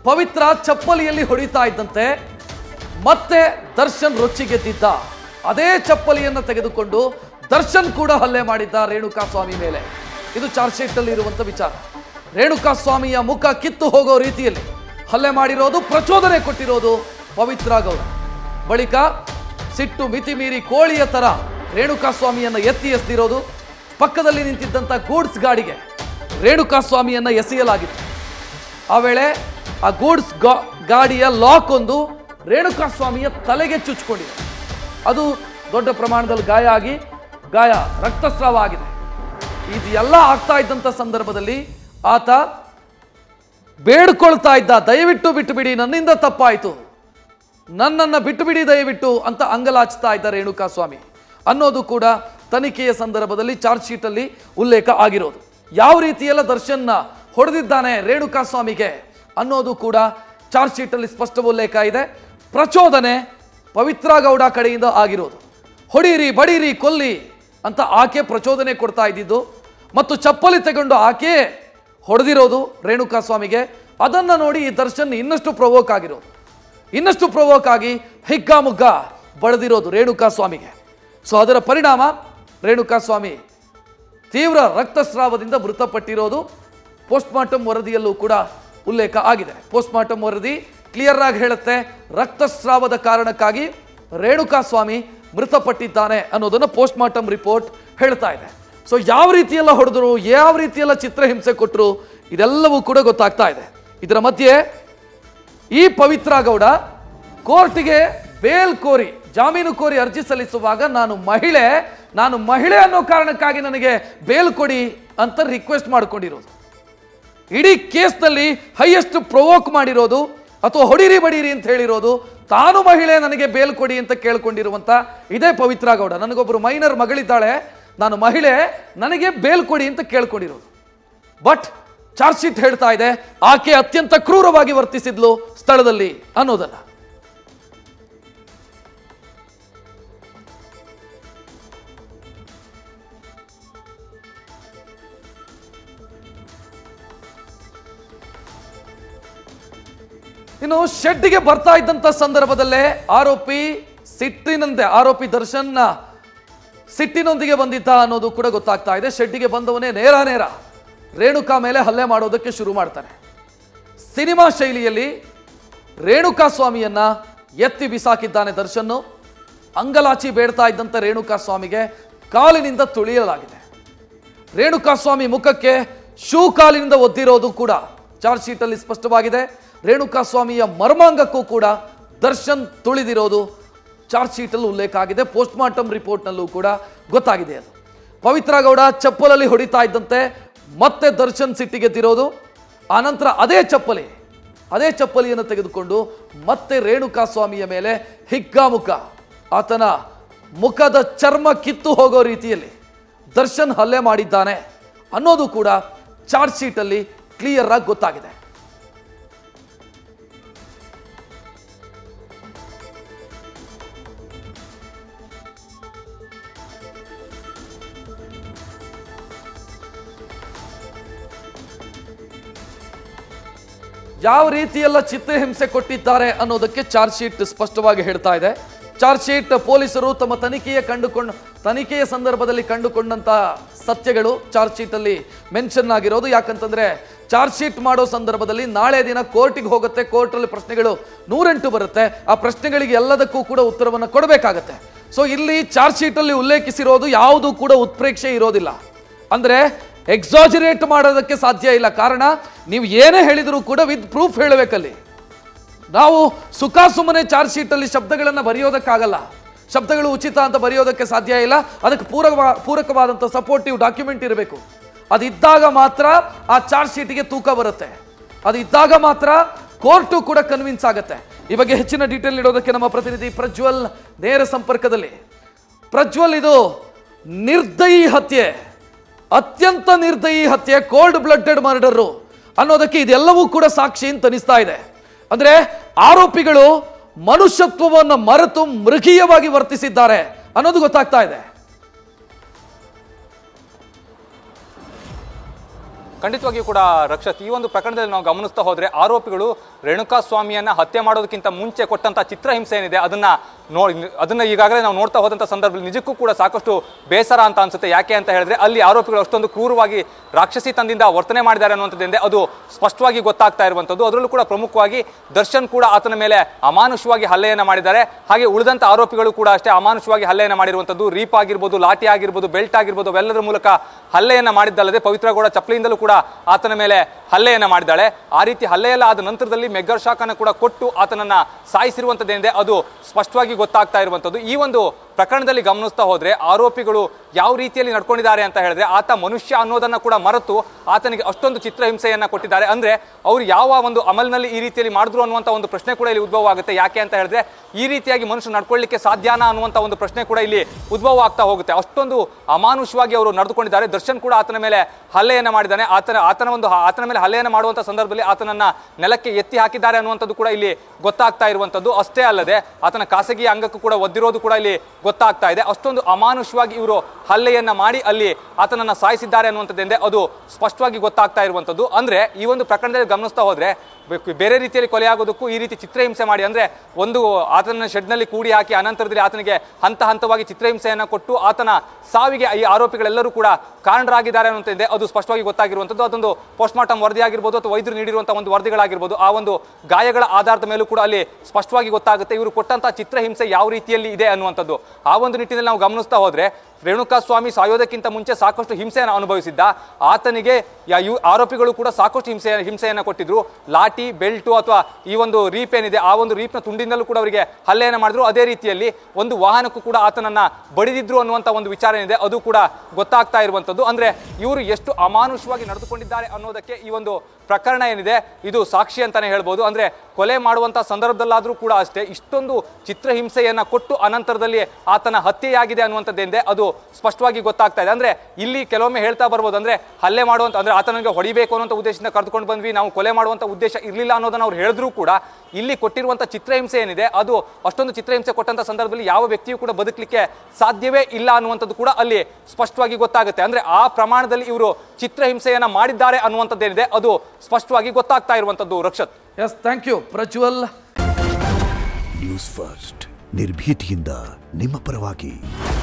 ಪವಿತ್ರ ಚಪ್ಪಲಿಯಲ್ಲಿ ಹೊಡಿತಾ ಇದ್ದಂತೆ ಮತ್ತೆ ದರ್ಶನ್ ರೊಚ್ಚಿಗೆದ್ದಿದ್ದ. ಅದೇ ಚಪ್ಪಲಿಯನ್ನು ತೆಗೆದುಕೊಂಡು ದರ್ಶನ್ ಕೂಡ ಹಲ್ಲೆ ಮಾಡಿದ್ದ ರೇಣುಕಾಸ್ವಾಮಿ ಮೇಲೆ. ಇದು ಚಾರ್ಜ್ ಶೀಟ್ ಅಲ್ಲಿ ಇರುವಂತ ವಿಚಾರ. ರೇಣುಕಾಸ್ವಾಮಿಯ ಮುಖ ಕಿತ್ತು ಹೋಗೋ ರೀತಿಯಲ್ಲಿ ಹಲ್ಲೆ ಮಾಡಿರೋದು, ಪ್ರಚೋದನೆ ಕೊಟ್ಟಿರೋದು ಪವಿತ್ರ ಗೌಡ. ಬಳಿಕ ಸಿಟ್ಟು ಮಿತಿ ಮೀರಿ ಕೋಳಿಯ ತರ ರೇಣುಕಾಸ್ವಾಮಿಯನ್ನ ಎತ್ತಿ ಎಸೆದಿರೋದು. ಪಕ್ಕದಲ್ಲಿ ನಿಂತಿದ್ದಂಥ ಗೂಡ್ಸ್ ಗಾಡಿಗೆ ರೇಣುಕಾಸ್ವಾಮಿಯನ್ನ ಎಸೆಯಲಾಗಿತ್ತು. ಆ ವೇಳೆ ಆ ಗೂಡ್ಸ್ ಗಾಡಿಯ ಲಾಕ್ ಒಂದು ರೇಣುಕಾಸ್ವಾಮಿಯ ತಲೆಗೆ ಚುಚ್ಚಿಕೊಂಡಿದೆ. ಅದು ದೊಡ್ಡ ಪ್ರಮಾಣದಲ್ಲಿ ಗಾಯ ರಕ್ತಸ್ರಾವ ಆಗಿದೆ. ಇದೆಲ್ಲ ಆಗ್ತಾ ಇದ್ದಂಥ ಸಂದರ್ಭದಲ್ಲಿ ಆತ ಬೇಡ್ಕೊಳ್ತಾ ಇದ್ದ, ದಯವಿಟ್ಟು ಬಿಟ್ಟು ಬಿಡಿ, ನನ್ನಿಂದ ತಪ್ಪಾಯಿತು, ನನ್ನನ್ನು ಬಿಟ್ಟು ಬಿಡಿ ದಯವಿಟ್ಟು ಅಂತ ಅಂಗಲಾಚ್ತಾ ಇದ್ದ ರೇಣುಕಾಸ್ವಾಮಿ ಅನ್ನೋದು ಕೂಡ ತನಿಖೆಯ ಸಂದರ್ಭದಲ್ಲಿ ಚಾರ್ಜ್ ಶೀಟಲ್ಲಿ ಉಲ್ಲೇಖ ಆಗಿರೋದು. ಯಾವ ರೀತಿಯೆಲ್ಲ ದರ್ಶನ್ನ ಹೊಡೆದಿದ್ದಾನೆ ರೇಣುಕಾಸ್ವಾಮಿಗೆ ಅನ್ನೋದು ಕೂಡ ಚಾರ್ಜ್ ಶೀಟಲ್ಲಿ ಸ್ಪಷ್ಟ ಉಲ್ಲೇಖ ಇದೆ. ಪ್ರಚೋದನೆ ಪವಿತ್ರ ಗೌಡ ಕಡೆಯಿಂದ ಆಗಿರೋದು. ಹೊಡೀರಿ, ಬಡೀರಿ, ಕೊಲ್ಲಿ ಅಂತ ಆಕೆ ಪ್ರಚೋದನೆ ಕೊಡ್ತಾ ಇದ್ದಿದ್ದು ಮತ್ತು ಚಪ್ಪಲಿ ತಗೊಂಡು ಆಕೆ ಹೊಡೆದಿರೋದು ರೇಣುಕಾಸ್ವಾಮಿಗೆ. ಅದನ್ನು ನೋಡಿ ಈ ದರ್ಶನ್ ಇನ್ನಷ್ಟು ಪ್ರವೋಕ್ ಆಗಿರೋದು, ಇನ್ನಷ್ಟು ಪ್ರವೋಕ್ ಆಗಿ ಹಿಗ್ಗಾಮುಗ್ಗ ಬಳೆದಿರೋದು ರೇಣುಕಾಸ್ವಾಮಿಗೆ. ಸೊ ಅದರ ಪರಿಣಾಮ ರೇಣುಕಾಸ್ವಾಮಿ ತೀವ್ರ ರಕ್ತಸ್ರಾವದಿಂದ ಮೃತಪಟ್ಟಿರೋದು ಪೋಸ್ಟ್ ಮಾರ್ಟಮ್ ವರದಿಯಲ್ಲೂ ಕೂಡ ಉಲ್ಲೇಖ ಆಗಿದೆ. ಪೋಸ್ಟ್ ಮಾರ್ಟಮ್ ವರದಿ ಕ್ಲಿಯರ್ ಆಗಿ ಹೇಳುತ್ತೆ, ರಕ್ತಸ್ರಾವದ ಕಾರಣಕ್ಕಾಗಿ ರೇಣುಕಾಸ್ವಾಮಿ ಮೃತಪಟ್ಟಿದ್ದಾನೆ ಅನ್ನೋದನ್ನು ಪೋಸ್ಟ್ ಮಾರ್ಟಮ್ ರಿಪೋರ್ಟ್ ಹೇಳ್ತಾ ಇದೆ. ಸೊ ಯಾವ ರೀತಿಯೆಲ್ಲ ಹೊಡೆದ್ರು, ಯಾವ ರೀತಿಯೆಲ್ಲ ಚಿತ್ರಹಿಂಸೆ ಕೊಟ್ಟರು, ಇದೆಲ್ಲವೂ ಕೂಡ ಗೊತ್ತಾಗ್ತಾ ಇದೆ. ಇದರ ಮಧ್ಯೆ ಈ ಪವಿತ್ರ ಗೌಡ ಕೋರ್ಟಿಗೆ ಬೇಲ್ ಕೋರಿ, ಜಾಮೀನು ಕೋರಿ ಅರ್ಜಿ ಸಲ್ಲಿಸುವಾಗ ನಾನು ಮಹಿಳೆ ಅನ್ನೋ ಕಾರಣಕ್ಕಾಗಿ ನನಗೆ ಬೇಲ್ ಕೊಡಿ ಅಂತ ರಿಕ್ವೆಸ್ಟ್ ಮಾಡ್ಕೊಂಡಿರೋದು. ಇಡೀ ಕೇಸ್ನಲ್ಲಿ ಹೈಯೆಸ್ಟ್ ಪ್ರವೋಕ್ ಮಾಡಿರೋದು ಅಥವಾ ಹೊಡೀರಿ ಬಡೀರಿ ಅಂತ ಹೇಳಿರೋದು ತಾನು ಮಹಿಳೆ, ನನಗೆ ಬೇಲ್ ಕೊಡಿ ಅಂತ ಕೇಳ್ಕೊಂಡಿರುವಂತ ಇದೇ ಪವಿತ್ರ ಗೌಡ. ನನಗೊಬ್ಬರು ಮೈನರ್ ಮಗಳಿದ್ದಾಳೆ, ನಾನು ಮಹಿಳೆ, ನನಗೆ ಬೇಲ್ ಕೊಡಿ ಅಂತ ಕೇಳ್ಕೊಂಡಿರೋದು. ಬಟ್ ಚಾರ್ಜ್ ಶೀಟ್ ಹೇಳ್ತಾ ಇದೆ ಆಕೆ ಅತ್ಯಂತ ಕ್ರೂರವಾಗಿ ವರ್ತಿಸಿದ್ಲು ಸ್ಥಳದಲ್ಲಿ ಅನ್ನೋದನ್ನ. ಇನ್ನು ಶೆಡ್ಗೆ ಬರ್ತಾ ಇದ್ದಂತ ಸಂದರ್ಭದಲ್ಲೇ ಆರೋಪಿ ದರ್ಶನ್ ಸಿಟ್ಟಿನೊಂದಿಗೆ ಬಂದಿದ್ದ ಅನ್ನೋದು ಕೂಡ ಗೊತ್ತಾಗ್ತಾ ಇದೆ. ಶೆಡ್ಗೆ ಬಂದವನೇ ನೇರ ರೇಣುಕಾ ಮೇಲೆ ಹಲ್ಲೆ ಮಾಡೋದಕ್ಕೆ ಶುರು ಮಾಡ್ತಾನೆ. ಸಿನಿಮಾ ಶೈಲಿಯಲ್ಲಿ ರೇಣುಕಾಸ್ವಾಮಿಯನ್ನ ಎತ್ತಿ ಬಿಸಾಕಿದ್ದಾನೆ ದರ್ಶನ್. ಅಂಗಲಾಚಿ ಬೇಡ್ತಾ ಇದ್ದಂತ ರೇಣುಕಾಸ್ವಾಮಿಗೆ ಕಾಲಿನಿಂದ ತುಳಿಯಲಾಗಿದೆ. ರೇಣುಕಾಸ್ವಾಮಿ ಮುಖಕ್ಕೆ ಶೂ ಕಾಲಿನಿಂದ ಒದ್ದಿರೋದು ಕೂಡ ಚಾರ್ಜ್ ಶೀಟಲ್ಲಿ ಸ್ಪಷ್ಟವಾಗಿದೆ. ರೇಣುಕಾಸ್ವಾಮಿಯ ಮರ್ಮಾಂಗಕ್ಕೂ ಕೂಡ ದರ್ಶನ್ ತುಳಿದಿರೋದು ಚಾರ್ಜ್ ಶೀಟಲ್ಲಿ ಉಲ್ಲೇಖ ಆಗಿದೆ. ಪೋಸ್ಟ್ ಮಾರ್ಟಮ್ ರಿಪೋರ್ಟ್ನಲ್ಲೂ ಕೂಡ ಗೊತ್ತಾಗಿದೆ. ಅದು ಪವಿತ್ರ ಗೌಡ ಚಪ್ಪಲಲ್ಲಿ ಹೊಡಿತಾ ಇದ್ದಂತೆ ಮತ್ತೆ ದರ್ಶನ್ ಸಿಟ್ಟಿಗೆದ್ದಿರೋದು. ಆನಂತರ ಅದೇ ಚಪ್ಪಲಿಯನ್ನು ತೆಗೆದುಕೊಂಡು ಮತ್ತೆ ರೇಣುಕಾಸ್ವಾಮಿಯ ಮೇಲೆ ಹಿಗ್ಗಾಮುಗ್ಗ, ಆತನ ಮುಖದ ಚರ್ಮ ಕಿತ್ತು ಹೋಗೋ ರೀತಿಯಲ್ಲಿ ದರ್ಶನ್ ಹಲ್ಲೆ ಮಾಡಿದ್ದಾನೆ ಅನ್ನೋದು ಕೂಡ ಚಾರ್ಜ್ ಶೀಟಲ್ಲಿ ಕ್ಲಿಯರ್ ಆಗಿ ಗೊತ್ತಾಗಿದೆ. ಯಾವ ರೀತಿಯೆಲ್ಲ ಚಿತ್ರಹಿಂಸೆ ಕೊಟ್ಟಿದ್ದಾರೆ ಅನ್ನೋದಕ್ಕೆ ಚಾರ್ಜ್ ಶೀಟ್ ಸ್ಪಷ್ಟವಾಗಿ ಹೇಳ್ತಾ ಇದೆ. ಚಾರ್ಜ್ ಶೀಟ್ ಪೊಲೀಸರು ತಮ್ಮ ತನಿಖೆಯ ಸಂದರ್ಭದಲ್ಲಿ ಕಂಡುಕೊಂಡಂತ ಸತ್ಯಗಳು ಚಾರ್ಜ್ ಶೀಟ್ ಅಲ್ಲಿ ಮೆನ್ಷನ್ ಆಗಿರೋದು. ಯಾಕಂತಂದ್ರೆ ಚಾರ್ಜ್ ಶೀಟ್ ಮಾಡೋ ಸಂದರ್ಭದಲ್ಲಿ ನಾಳೆ ದಿನ ಕೋರ್ಟಿಗೆ ಹೋಗುತ್ತೆ, ಕೋರ್ಟಲ್ಲಿ ಪ್ರಶ್ನೆಗಳು 108 ಬರುತ್ತೆ. ಆ ಪ್ರಶ್ನೆಗಳಿಗೆ ಎಲ್ಲದಕ್ಕೂ ಕೂಡ ಉತ್ತರವನ್ನು ಕೊಡಬೇಕಾಗತ್ತೆ. ಸೊ ಇಲ್ಲಿ ಚಾರ್ಜ್ ಶೀಟ್ ಅಲ್ಲಿ ಉಲ್ಲೇಖಿಸಿರೋದು ಯಾವುದು ಕೂಡ ಉತ್ಪ್ರೇಕ್ಷೆ ಇರೋದಿಲ್ಲ, ಅಂದ್ರೆ ಎಕ್ಸಾಜರೇಟ್ ಮಾಡೋದಕ್ಕೆ ಸಾಧ್ಯ ಇಲ್ಲ. ಕಾರಣ ನೀವು ಏನೇ ಹೇಳಿದರೂ ಕೂಡ ವಿತ್ ಪ್ರೂಫ್ ಹೇಳಬೇಕಲ್ಲಿ. ನಾವು ಸುಮ್ಮನೆ ಚಾರ್ಜ್ ಶೀಟಲ್ಲಿ ಶಬ್ದಗಳನ್ನು ಬರೆಯೋದಕ್ಕಾಗಲ್ಲ, ಶಬ್ದಗಳು ಉಚಿತ ಅಂತ ಬರೆಯೋದಕ್ಕೆ ಸಾಧ್ಯ ಇಲ್ಲ. ಅದಕ್ಕೆ ಪೂರಕವಾದಂಥ ಸಪೋರ್ಟಿವ್ ಡಾಕ್ಯುಮೆಂಟ್ ಇರಬೇಕು. ಅದಿದ್ದಾಗ ಮಾತ್ರ ಆ ಚಾರ್ಜ್ ಶೀಟಿಗೆ ತೂಕ ಬರುತ್ತೆ, ಅದಿದ್ದಾಗ ಮಾತ್ರ ಕೋರ್ಟು ಕೂಡ ಕನ್ವಿನ್ಸ್ ಆಗುತ್ತೆ. ಈ ಬಗ್ಗೆ ಹೆಚ್ಚಿನ ಡೀಟೇಲ್ ನೀಡೋದಕ್ಕೆ ನಮ್ಮ ಪ್ರತಿನಿಧಿ ಪ್ರಜ್ವಲ್ ನೇರ ಸಂಪರ್ಕದಲ್ಲಿ. ಪ್ರಜ್ವಲ್, ಇದು ನಿರ್ದಯಿ ಹತ್ಯೆ, ಅತ್ಯಂತ ನಿರ್ದಯಿ ಹತ್ಯೆ, ಕೋಲ್ಡ್ ಬ್ಲಡೆಡ್ ಮರ್ಡರ್ ಅನ್ನೋದಕ್ಕೆ ಇದೆಲ್ಲವೂ ಕೂಡ ಸಾಕ್ಷಿ ಅಂತ ಅನಿಸ್ತಾ ಇದೆ. ಅಂದ್ರೆ ಆರೋಪಿಗಳು ಮನುಷ್ಯತ್ವವನ್ನು ಮರೆತು ಮೃಗೀಯವಾಗಿ ವರ್ತಿಸಿದ್ದಾರೆ ಅನ್ನೋದು ಗೊತ್ತಾಗ್ತಾ ಇದೆ. ಖಂಡಿತವಾಗಿಯೂ ಕೂಡ ರಕ್ಷತ್, ಈ ಒಂದು ಪ್ರಕರಣದಲ್ಲಿ ನಾವು ಗಮನಿಸ್ತಾ ಹೋದ್ರೆ ಆರೋಪಿಗಳು ರೇಣುಕಾಸ್ವಾಮಿಯನ್ನ ಹತ್ಯೆ ಮಾಡೋದಕ್ಕಿಂತ ಮುಂಚೆ ಕೊಟ್ಟಂತ ಚಿತ್ರಹಿಂಸೆ ಏನಿದೆ ಅದನ್ನ ಈಗಾಗಲೇ ನಾವು ನೋಡ್ತಾ ಹೋದಂತ ಸಂದರ್ಭದಲ್ಲಿ ನಿಜಕ್ಕೂ ಕೂಡ ಸಾಕಷ್ಟು ಬೇಸರ ಅಂತ ಅನ್ಸುತ್ತೆ. ಯಾಕೆ ಅಂತ ಹೇಳಿದ್ರೆ ಅಲ್ಲಿ ಆರೋಪಿಗಳು ಅಷ್ಟೊಂದು ಕ್ರೂರವಾಗಿ ರಾಕ್ಷಸಿ ತಂದಿಂದ ವರ್ತನೆ ಮಾಡಿದ್ದಾರೆ ಅನ್ನುವಂಥದ್ದೇ ಅದು ಸ್ಪಷ್ಟವಾಗಿ ಗೊತ್ತಾಗ್ತಾ ಇರುವಂಥದ್ದು. ಅದರಲ್ಲೂ ಕೂಡ ಪ್ರಮುಖವಾಗಿ ದರ್ಶನ್ ಕೂಡ ಆತನ ಮೇಲೆ ಅಮಾನುಷವಾಗಿ ಹಲ್ಲೆಯನ್ನ ಮಾಡಿದ್ದಾರೆ. ಹಾಗೆ ಉಳಿದಂತ ಆರೋಪಿಗಳು ಕೂಡ ಅಷ್ಟೇ ಅಮಾನುಷವಾಗಿ ಹಲ್ಲೆಯನ್ನ ಮಾಡಿರುವಂಥದ್ದು. ರೀಪ್ ಆಗಿರ್ಬೋದು, ಲಾಠಿ ಆಗಿರ್ಬೋದು, ಬೆಲ್ಟ್ ಆಗಿರ್ಬೋದು, ಅವೆಲ್ಲದರ ಮೂಲಕ ಹಲ್ಲೆಯನ್ನ ಮಾಡಿದ್ದಲ್ಲದೆ ಪವಿತ್ರ ಗೌಡ ಚಪ್ಪಲಿಯಿಂದಲೂ ಕೂಡ ಆತನ ಮೇಲೆ ಹಲ್ಲೆಯನ್ನ ಮಾಡಿದ್ದಾಳೆ. ಆ ರೀತಿ ಹಲ್ಲೆಯಲ್ಲ ಆದ ನಂತರದಲ್ಲಿ ಮೆಗ್ಗರ್ ಶಾಕ್ ಅನ್ನು ಕೂಡ ಕೊಟ್ಟು ಆತನನ್ನ ಸಾಯಿಸಿರುವಂತದ್ದೇನಿದೆ ಅದು ಸ್ಪಷ್ಟವಾಗಿ ಗೊತ್ತಾಗ್ತಾ ಇರುವಂತದ್ದು. ಈ ಒಂದು ಪ್ರಕರಣದಲ್ಲಿ ಗಮನಿಸ್ತಾ ಹೋದ್ರೆ ಆರೋಪಿಗಳು ಯಾವ ರೀತಿಯಲ್ಲಿ ನಡ್ಕೊಂಡಿದ್ದಾರೆ ಅಂತ ಹೇಳಿದ್ರೆ ಆತ ಮನುಷ್ಯ ಅನ್ನೋದನ್ನ ಕೂಡ ಮರೆತು ಆತನಿಗೆ ಅಷ್ಟೊಂದು ಚಿತ್ರಹಿಂಸೆಯನ್ನ ಕೊಟ್ಟಿದ್ದಾರೆ. ಅಂದ್ರೆ ಅವ್ರು ಯಾವ ಒಂದು ಅಮಲ್ನಲ್ಲಿ ಈ ರೀತಿಯಲ್ಲಿ ಮಾಡಿದ್ರು ಅನ್ನುವಂತ ಒಂದು ಪ್ರಶ್ನೆ ಕೂಡ ಇಲ್ಲಿ ಉದ್ಭವ ಆಗುತ್ತೆ. ಯಾಕೆ ಅಂತ ಹೇಳಿದ್ರೆ ಈ ರೀತಿಯಾಗಿ ಮನುಷ್ಯ ನಡ್ಕೊಳ್ಳಿಕ್ಕೆ ಸಾಧ್ಯನಾ ಅನ್ನುವಂತ ಒಂದು ಪ್ರಶ್ನೆ ಕೂಡ ಇಲ್ಲಿ ಉದ್ಭವ ಆಗ್ತಾ ಹೋಗುತ್ತೆ. ಅಷ್ಟೊಂದು ಅಮಾನುಷವಾಗಿ ಅವರು ನಡೆದುಕೊಂಡಿದ್ದಾರೆ. ದರ್ಶನ್ ಕೂಡ ಆತನ ಮೇಲೆ ಹಲ್ಲೆಯನ್ನ ಮಾಡಿದ್ದಾನೆ. ಆತನ ಮೇಲೆ ಹಲ್ಲೆಯನ್ನ ಮಾಡುವಂತ ಸಂದರ್ಭದಲ್ಲಿ ಆತನನ್ನ ನೆಲಕ್ಕೆ ಎತ್ತಿ ಹಾಕಿದ್ದಾರೆ ಅನ್ನುವಂಥದ್ದು ಕೂಡ ಇಲ್ಲಿ ಗೊತ್ತಾಗ್ತಾ ಇರುವಂತದ್ದು. ಅಷ್ಟೇ ಅಲ್ಲದೆ ಆತನ ಖಾಸಗಿ ಅಂಗಕ್ಕೂ ಕೂಡ ಒದ್ದಿರೋದು ಕೂಡ ಇಲ್ಲಿ ಗೊತ್ತಾಗ್ತಾ ಇದೆ. ಅಷ್ಟೊಂದು ಅಮಾನುಷವಾಗಿ ಇವರು ಹಲ್ಲೆಯನ್ನ ಮಾಡಿ ಅಲ್ಲಿ ಆತನನ್ನ ಸಾಯಿಸಿದ್ದಾರೆ ಅನ್ನುವಂಥದ್ದೇ ಅದು ಸ್ಪಷ್ಟವಾಗಿ ಗೊತ್ತಾಗ್ತಾ ಇರುವಂತದ್ದು. ಅಂದ್ರೆ ಈ ಒಂದು ಪ್ರಕರಣದಲ್ಲಿ ಗಮನಿಸ್ತಾ ಹೋದ್ರೆ ಬೇರೆ ರೀತಿಯಲ್ಲಿ ಕೊಲೆಯಾಗೋದಕ್ಕೂ ಈ ರೀತಿ ಚಿತ್ರಹಿಂಸೆ ಮಾಡಿ ಅಂದ್ರೆ ಒಂದು ಆತನ ಶೆಡ್ನಲ್ಲಿ ಕೂಡಿ ಹಾಕಿ ಅನಂತರದಲ್ಲಿ ಆತನಿಗೆ ಹಂತ ಹಂತವಾಗಿ ಚಿತ್ರಹಿಂಸೆಯನ್ನ ಕೊಟ್ಟು ಆತನ ಸಾವಿಗೆ ಈ ಆರೋಪಿಗಳೆಲ್ಲರೂ ಕೂಡ ಕಾರಣರಾಗಿದ್ದಾರೆ ಅನ್ನುವಂಥದ್ದೇ ಅದು ಸ್ಪಷ್ಟವಾಗಿ ಗೊತ್ತಾಗಿರುವಂಥದ್ದು. ಅದೊಂದು ಪೋಸ್ಟ್ ಮಾರ್ಟಮ್ ವರದಿ ಆಗಿರ್ಬೋದು ಅಥವಾ ವೈದ್ಯರು ನೀಡಿರುವಂತಹ ಒಂದು ವರದಿಗಳಾಗಿರ್ಬೋದು, ಆ ಒಂದು ಗಾಯಗಳ ಆಧಾರದ ಮೇಲೂ ಕೂಡ ಅಲ್ಲಿ ಸ್ಪಷ್ಟವಾಗಿ ಗೊತ್ತಾಗುತ್ತೆ ಇವರು ಕೊಟ್ಟಂತಹ ಚಿತ್ರಹಿಂಸೆ ಯಾವ ರೀತಿಯಲ್ಲಿ ಇದೆ ಅನ್ನುವಂಥದ್ದು. ಆ ಒಂದು ನಿಟ್ಟಿನಲ್ಲಿ ನಾವು ಗಮನಿಸ್ತಾ ಹೋದ್ರೆ ರೇಣುಕಾಸ್ವಾಮಿ ಸಾಯೋದಕ್ಕಿಂತ ಮುಂಚೆ ಸಾಕಷ್ಟು ಹಿಂಸೆಯನ್ನು ಅನುಭವಿಸಿದ್ದ. ಆತನಿಗೆ ಆರೋಪಿಗಳು ಕೂಡ ಸಾಕಷ್ಟು ಹಿಂಸೆಯನ್ನು ಕೊಟ್ಟಿದ್ರು. ಲಾಠಿ, ಬೆಲ್ಟು ಅಥವಾ ಈ ಒಂದು ರೀಪ್ ಏನಿದೆ ಆ ಒಂದು ರೀಪ್ನ ತುಂಡಿಂದಲೂ ಕೂಡ ಅವರಿಗೆ ಹಲ್ಲೆಯನ್ನು ಮಾಡಿದ್ರು. ಅದೇ ರೀತಿಯಲ್ಲಿ ಒಂದು ವಾಹನಕ್ಕೂ ಕೂಡ ಆತನನ್ನ ಬಡಿದಿದ್ರು ಅನ್ನುವಂಥ ಒಂದು ವಿಚಾರ ಏನಿದೆ ಅದು ಕೂಡ ಗೊತ್ತಾಗ್ತಾ ಇರುವಂಥದ್ದು. ಅಂದ್ರೆ ಇವರು ಎಷ್ಟು ಅಮಾನುಷವಾಗಿ ನಡೆದುಕೊಂಡಿದ್ದಾರೆ ಅನ್ನೋದಕ್ಕೆ ಈ ಒಂದು ಪ್ರಕರಣ ಏನಿದೆ ಇದು ಸಾಕ್ಷಿ ಅಂತಾನೆ ಹೇಳ್ಬೋದು. ಅಂದ್ರೆ ಕೊಲೆ ಮಾಡುವಂತಹ ಸಂದರ್ಭದಲ್ಲಾದ್ರೂ ಕೂಡ ಅಷ್ಟೇ ಇಷ್ಟೊಂದು ಚಿತ್ರಹಿಂಸೆಯನ್ನ ಕೊಟ್ಟು ಅನಂತರದಲ್ಲಿ ಆತನ ಹತ್ಯೆಯಾಗಿದೆ ಅನ್ನುವಂಥದ್ದೇನಿದೆ ಅದು ಸ್ಪಷ್ಟವಾಗಿ ಗೊತ್ತಾಗ್ತಾ ಇದೆ. ಅಂದ್ರೆ ಇಲ್ಲಿ ಕೆಲವೊಮ್ಮೆ ಹೇಳ್ತಾ ಬರ್ಬೋದು ಅಂದ್ರೆ ಹಲ್ಲೆ ಮಾಡುವಂತ ಅಂದ್ರೆ ಆತನಿಗೆ ಹೊಡಿಬೇಕು ಅನ್ನುವಂಥ ಉದ್ದೇಶದಿಂದ ಕರೆದುಕೊಂಡು ಬಂದ್ವಿ, ನಾವು ಕೊಲೆ ಮಾಡುವಂತ ಉದ್ದೇಶ ಇರಲಿಲ್ಲ ಅನ್ನೋದನ್ನ ಅವ್ರು ಹೇಳಿದ್ರು ಕೂಡ ಇಲ್ಲಿ ಕೊಟ್ಟಿರುವಂತ ಚಿತ್ರಹಿಂಸೆ ಏನಿದೆ ಅದು ಅಷ್ಟೊಂದು ಚಿತ್ರಹಿಂಸೆ ಕೊಟ್ಟಂತ ಸಂದರ್ಭದಲ್ಲಿ ಯಾವ ವ್ಯಕ್ತಿಯೂ ಕೂಡ ಬದುಕಲಿಕ್ಕೆ ಸಾಧ್ಯವೇ ಇಲ್ಲ ಅನ್ನುವಂಥದ್ದು ಕೂಡ ಅಲ್ಲಿ ಸ್ಪಷ್ಟವಾಗಿ ಗೊತ್ತಾಗುತ್ತೆ. ಅಂದ್ರೆ ಆ ಪ್ರಮಾಣದಲ್ಲಿ ಇವರು ಚಿತ್ರಹಿಂಸೆಯನ್ನ ಮಾಡಿದ್ದಾರೆ ಅನ್ನುವಂಥದ್ದೇನಿದೆ ಅದು ಸ್ಪಷ್ಟವಾಗಿ ಗೊತ್ತಾಗ್ತಾ ಇರುವಂತದ್ದು. Rakshit, yes, thank you Prajwal. News first ನಿರ್ಭೀತಿಯಿಂದ ನಿಮ್ಮ ಪರವಾಗಿ.